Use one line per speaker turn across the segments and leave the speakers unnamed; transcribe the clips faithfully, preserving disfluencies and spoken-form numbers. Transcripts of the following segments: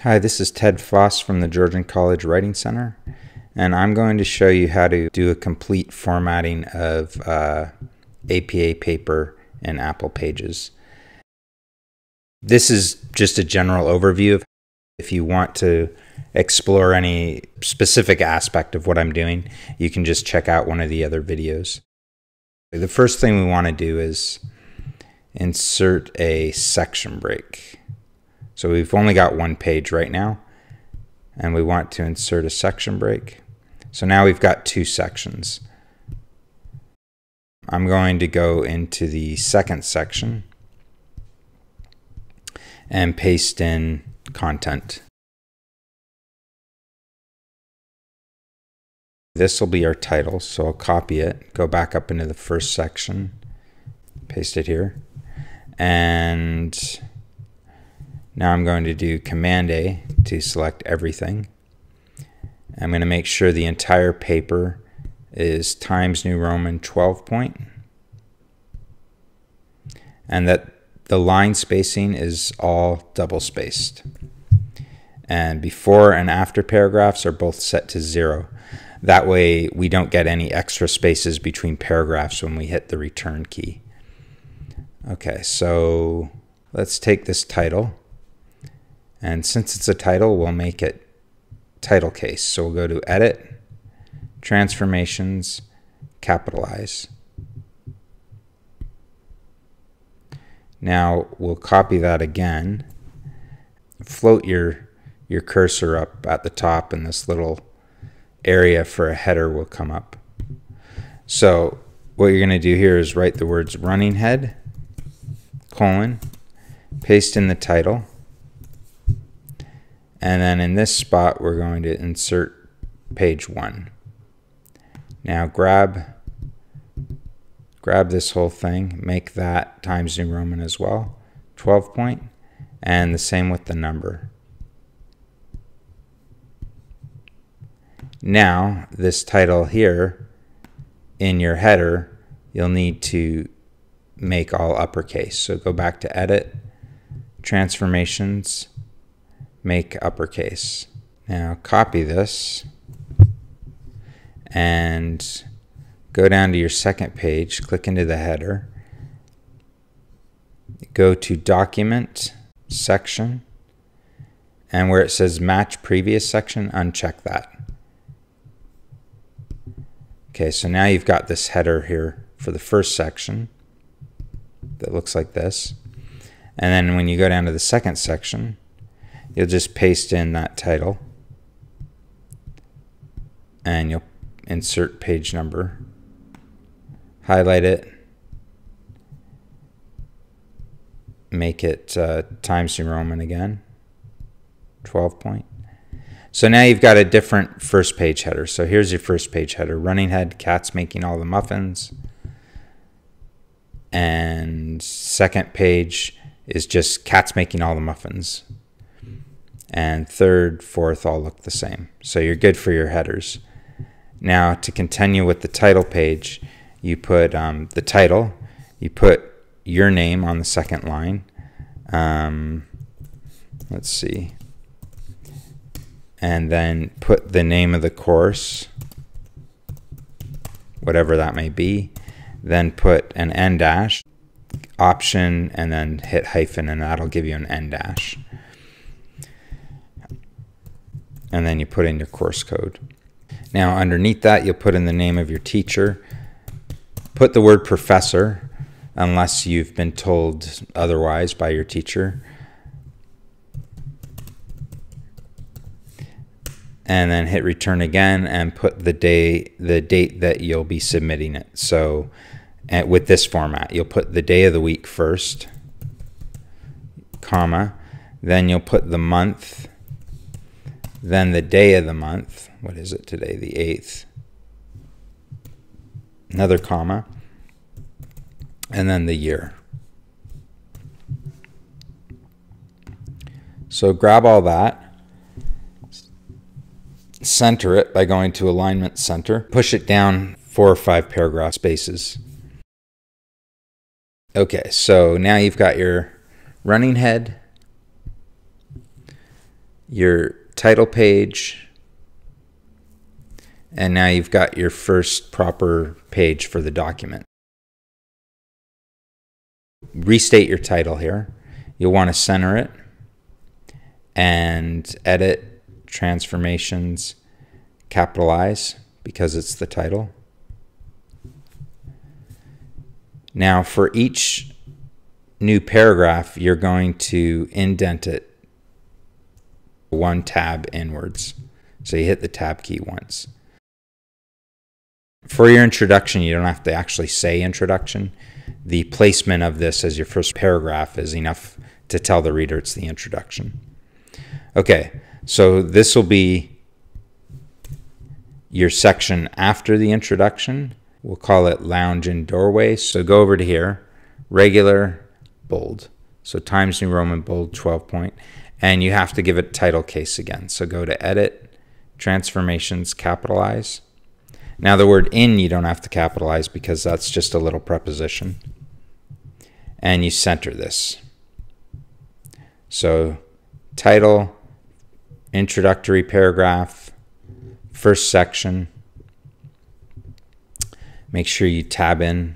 Hi, this is Ted Foss from the Georgian College Writing Center, and I'm going to show you how to do a complete formatting of uh, A P A paper in Apple Pages. This is just a general overview of if you want to explore any specific aspect of what I'm doing, you can just check out one of the other videos. The first thing we want to do is insert a section break. So we've only got one page right now, and we want to insert a section break. So now we've got two sections. I'm going to go into the second section and paste in content. This will be our title, so I'll copy it, go back up into the first section, paste it here, and now I'm going to do Command A to select everything. I'm going to make sure the entire paper is Times New Roman twelve point, and that the line spacing is all double spaced. And before and after paragraphs are both set to zero. That way we don't get any extra spaces between paragraphs when we hit the return key. Okay, so let's take this title. And since it's a title, we'll make it title case. So we'll go to Edit, Transformations, Capitalize. Now we'll copy that again. Float your, your cursor up at the top, and this little area for a header will come up. So what you're going to do here is write the words running head, colon, paste in the title. And then in this spot, we're going to insert page one. Now grab, grab this whole thing, make that Times New Roman as well, twelve point, and the same with the number. Now, this title here, in your header, you'll need to make all uppercase. So go back to Edit, Transformations, make uppercase. Now copy this and go down to your second page, click into the header, go to Document, Section, and where it says Match Previous Section, uncheck that. Okay, so now you've got this header here for the first section that looks like this. And then when you go down to the second section, you'll just paste in that title and you'll insert page number, highlight it, make it uh, Times New Roman again, twelve point. So now you've got a different first page header. So here's your first page header, running head, cat's making all the muffins. And second page is just cat's making all the muffins. And third, fourth all look the same. So you're good for your headers. Now to continue with the title page, you put um, the title, you put your name on the second line. Um, let's see. And then put the name of the course, whatever that may be. Then put an end dash, option, and then hit hyphen, and that'll give you an end dash. And then you put in your course code. Now underneath that, you'll put in the name of your teacher. Put the word professor, unless you've been told otherwise by your teacher. And then hit return again and put the day, the date that you'll be submitting it. So and with this format, you'll put the day of the week first, comma, then you'll put the month, then the day of the month. What is it today? The eighth. Another comma, and then the year. So grab all that. Center it by going to Alignment Center. Push it down four or five paragraph spaces. Okay, so now you've got your running head, your title page, and now you've got your first proper page for the document. Restate your title here. You'll want to center it and edit, transformations, capitalize because it's the title. Now for each new paragraph, you're going to indent it one tab inwards. So you hit the tab key once. For your introduction, you don't have to actually say introduction. The placement of this as your first paragraph is enough to tell the reader it's the introduction. Okay, so this will be your section after the introduction. We'll call it Lounge and Doorway. So go over to here, regular, bold. So Times New Roman bold twelve point. And you have to give it title case again. So go to Edit, Transformations, Capitalize. Now the word in you don't have to capitalize because that's just a little preposition. And you center this. So title, introductory paragraph, first section. Make sure you tab in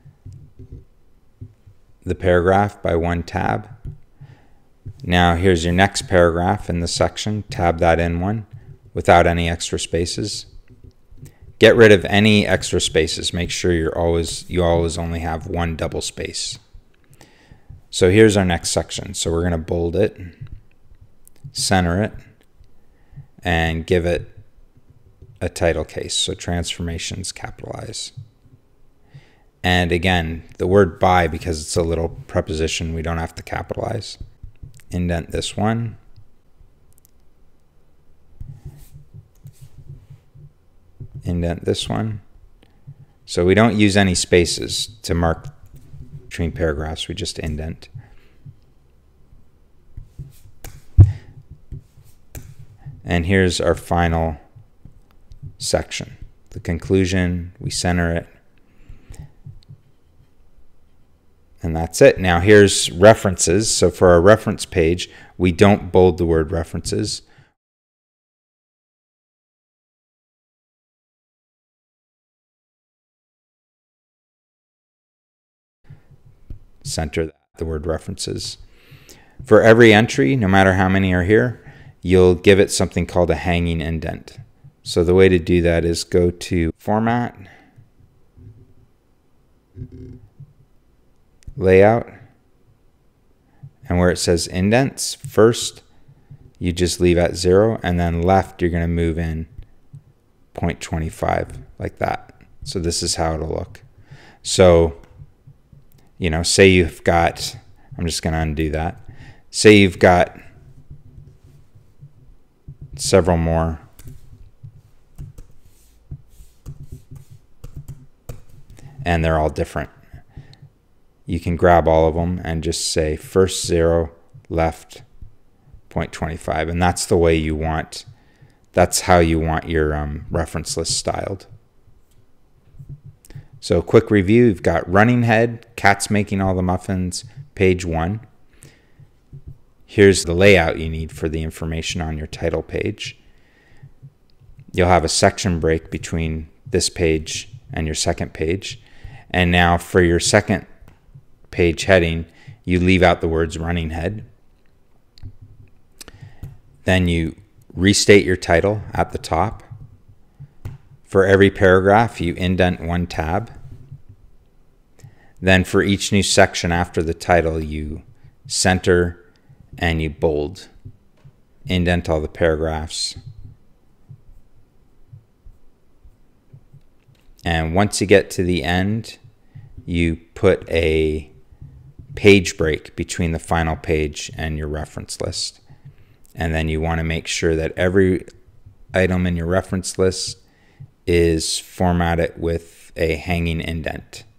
the paragraph by one tab. Now here's your next paragraph in the section. Tab that in one without any extra spaces. Get rid of any extra spaces. Make sure you're always you always only have one double space. So here's our next section. So we're going to bold it, center it, and give it a title case. So transformations, capitalize. And again, the word by, because it's a little preposition, we don't have to capitalize. Indent this one. Indent this one. So we don't use any spaces to mark between paragraphs, we just indent. And here's our final section. The conclusion, we center it. And that's it. Now here's references. So for our reference page, we don't bold the word references. Center the word references. For every entry, no matter how many are here, you'll give it something called a hanging indent. So the way to do that is go to Format, Layout, and where it says indents, first you just leave at zero, and then left you're going to move in zero point two five like that. So this is how it'll look. So, you know, say you've got, I'm just going to undo that. Say you've got several more. And they're all different. You can grab all of them and just say first zero, left zero point two five. And that's the way you want, that's how you want your um, reference list styled. So quick review, you've got running head, cat's making all the muffins, page one. Here's the layout you need for the information on your title page. You'll have a section break between this page and your second page. And now for your second page heading, you leave out the words running head. Then you restate your title at the top. For every paragraph, you indent one tab. Then for each new section after the title, you center and you bold. Indent all the paragraphs. And once you get to the end, you put a page break between the final page and your reference list. And then you want to make sure that every item in your reference list is formatted with a hanging indent.